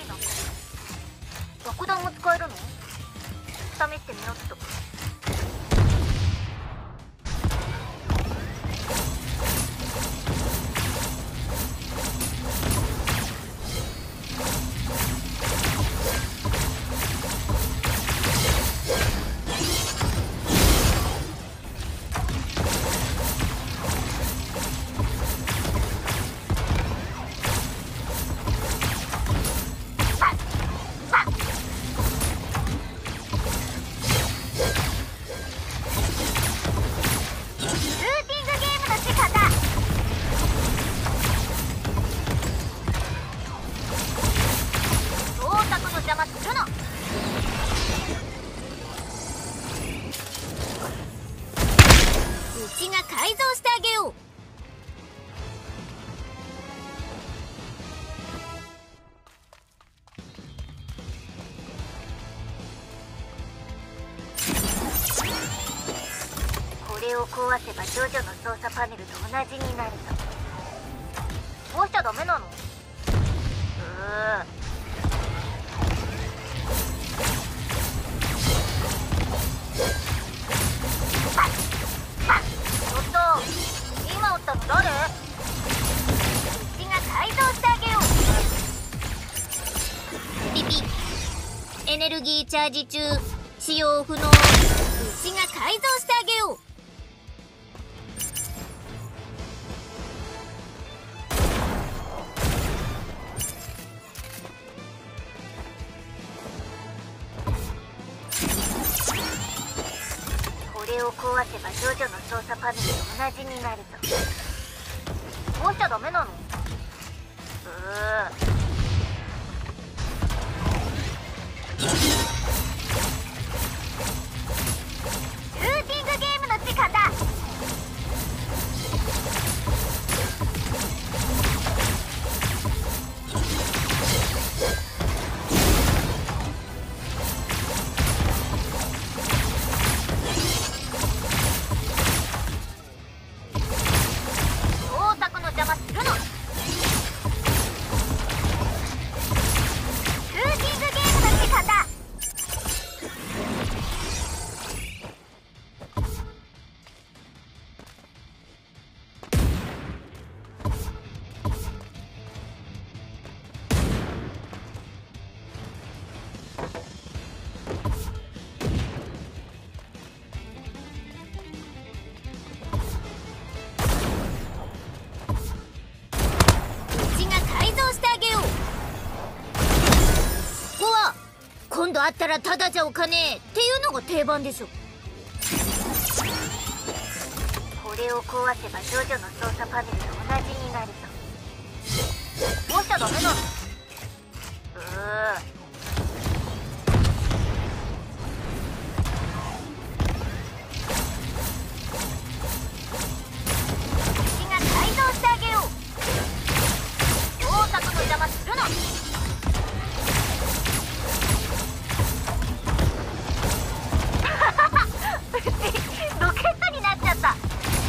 いな。爆弾も使えるの？試してみよっと。 うちが改造してあげよう。 これを壊せばジョジョの操作パネルと同じになると。壊しちゃダメなの？ちょっと、今撃ったの誰？ うちが改造してあげよう。ピピ、エネルギーチャージ中、使用不能。うちが改造してあげよう。 これを壊せばジョジョの操作パネルと同じになると。壊しちゃダメなの？ルーティングゲームの時間だ。工作の邪魔するの？ルーティングゲームの時間だ。 今度会ったらタダじゃおかねえっていうのが定番でしょ。 これを壊せばジョジョの操作パネルと同じになると。壊しちゃダメなの？うちが改造してあげよう。工作の邪魔するの？うちロケットになっちゃった。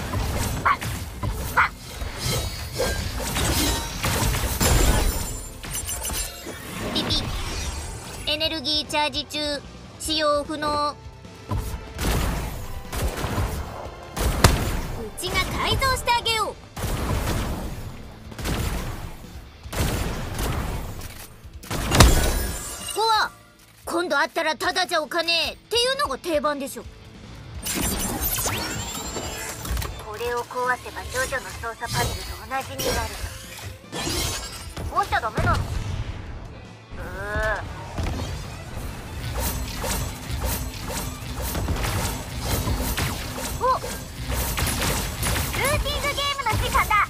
ピピ、エネルギーチャージ中、使用不能。うちが改造してあげよう。ここは今度会ったらタダじゃおかねえっていうのが定番でしょ。 これを壊せばジョジョの操作パネルと同じになると。壊しちゃダメなの？お、ルーティングゲームの時間だ。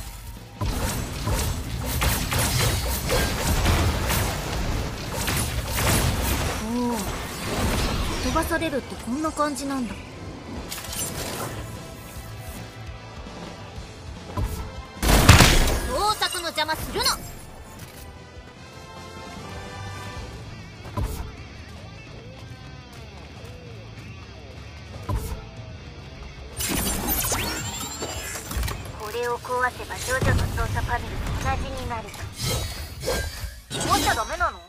おお、飛ばされるってこんな感じなんだ。工作の邪魔するな。 これを壊せばジョジョの操作パネルと同じになると。壊しちゃダメなの？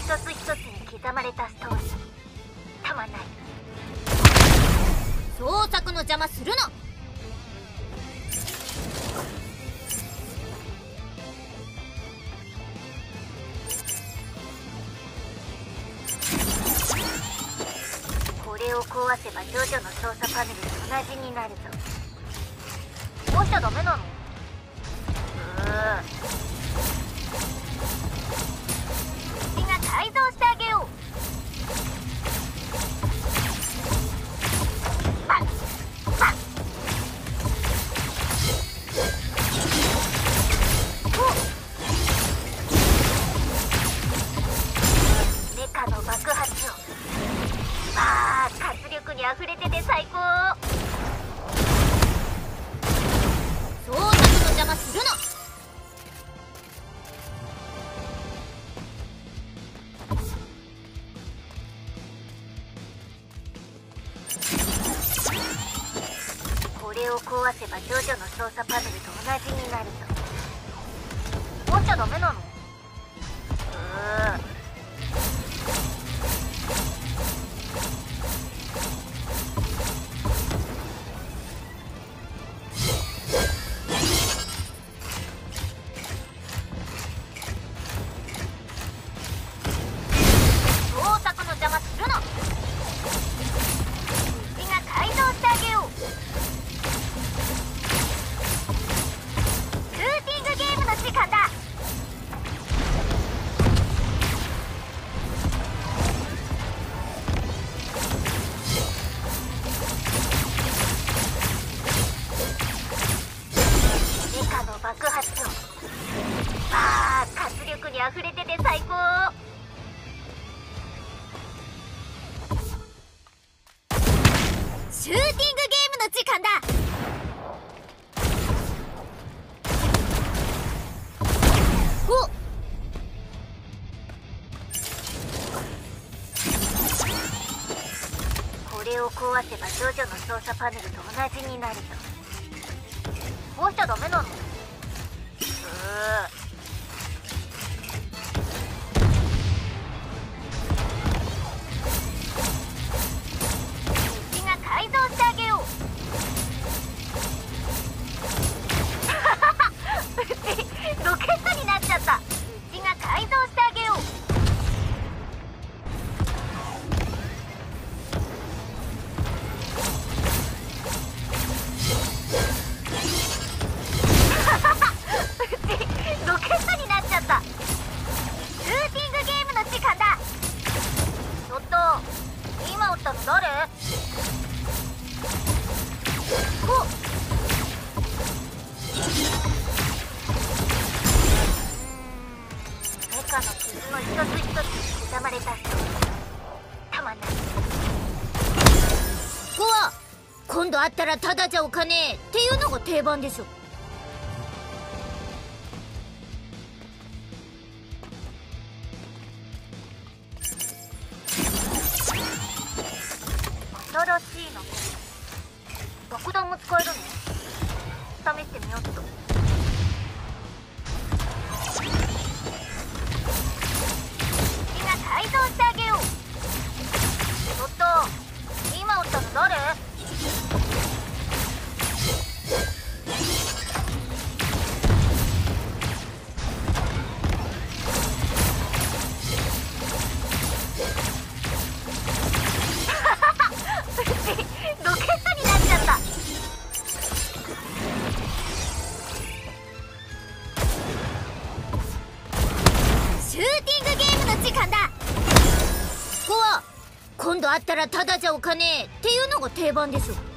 つ一つに刻まれたストーリー、たまんない。 創作の邪魔するな。 これを壊せばジョジョの操作パネルと同じになるぞ。壊しちゃダメなの？みんな改造してあげよう。メカの爆発音、活力にあふれてて最高。 創作の邪魔するな。 これを壊せばジョジョの操作パネルと同じになるぞ。壊しちゃダメなの？創作の邪魔するな。みんな改造してあげよう。ルーティングゲームの時間だ。メカの爆発音、活力にあふれてて最高。 シューティングゲームの時間だ。お、 これを壊せばジョジョの操作パネルと同じになるぞ。壊しちゃダメなの？みんな改造してあげよう。うちロケットになっちゃった。うちが改造してあげよう。ロケットになっちゃった。ルーティングゲームの時間だ。ちょっと今撃ったの誰？メカの傷の一つ一つに刻まれた人、たまんない。 ここは今度会ったらただじゃおかねえっていうのが定番でしょ。 新しいの。爆弾も使えるの？試してみようっと。みんな改造してあげよう。ちょっと今撃ったの誰？ロケットになっちゃった。 シューティングゲームの時間だ。ここは今度会ったらただじゃおかねえっていうのが定番でしょ。